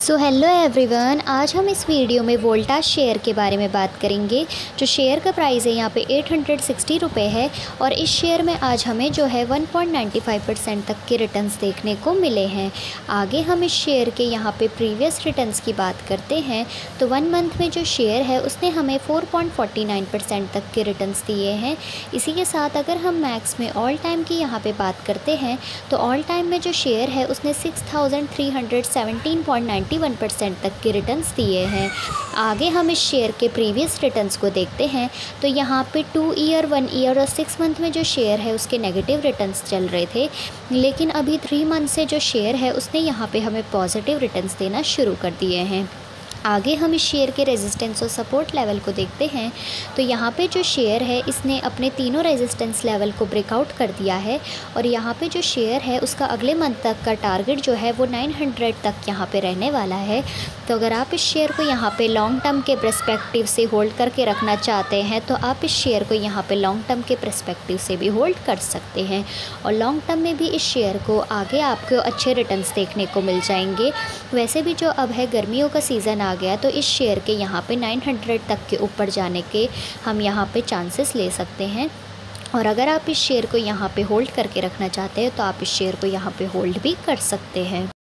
So hello everyone, आज हम इस वीडियो में वोल्टास शेयर के बारे में बात करेंगे। जो शेयर का प्राइस है यहाँ पे 860 रुपये है और इस शेयर में आज हमें जो है 1.95% तक के रिटर्न्स देखने को मिले हैं। आगे हम इस शेयर के यहाँ पे प्रीवियस रिटर्न्स की बात करते हैं तो 1 मंथ में जो शेयर है उसने हमें 4.49% तक के रिटर्न्स दिए हैं। इसी के साथ अगर हम मैक्स में ऑल टाइम की यहाँ पे बात करते हैं तो ऑल टाइम में जो शेयर है उसने 6317.91% तक के रिटर्न्स दिए हैं। आगे हम इस शेयर के प्रीवियस रिटर्न्स को देखते हैं तो यहाँ पे 2 ईयर, 1 ईयर और 6 मंथ में जो शेयर है उसके नेगेटिव रिटर्न्स चल रहे थे, लेकिन अभी 3 मंथ से जो शेयर है उसने यहाँ पे हमें पॉजिटिव रिटर्न्स देना शुरू कर दिए हैं। आगे हम इस शेयर के रेजिस्टेंस और सपोर्ट लेवल को देखते हैं तो यहाँ पे जो शेयर है इसने अपने तीनों रेजिस्टेंस लेवल को ब्रेकआउट कर दिया है और यहाँ पे जो शेयर है उसका अगले मंथ तक का टारगेट जो है वो 900 तक यहाँ पे रहने वाला है। तो अगर आप इस शेयर को यहाँ पे लॉन्ग टर्म के पर्सपेक्टिव से होल्ड करके रखना चाहते हैं तो आप इस शेयर को यहाँ पे लॉन्ग टर्म के पर्सपेक्टिव से भी होल्ड कर सकते हैं और लॉन्ग टर्म में भी इस शेयर को आगे आपको अच्छे रिटर्न्स देखने को मिल जाएंगे। वैसे भी जो अब है गर्मियों का सीज़न आ गया तो इस शेयर के यहाँ पे 900 तक के ऊपर जाने के हम यहाँ पे चांसेस ले सकते हैं। और अगर आप इस शेयर को यहाँ पे होल्ड करके रखना चाहते हैं तो आप इस शेयर को यहाँ पे होल्ड भी कर सकते हैं।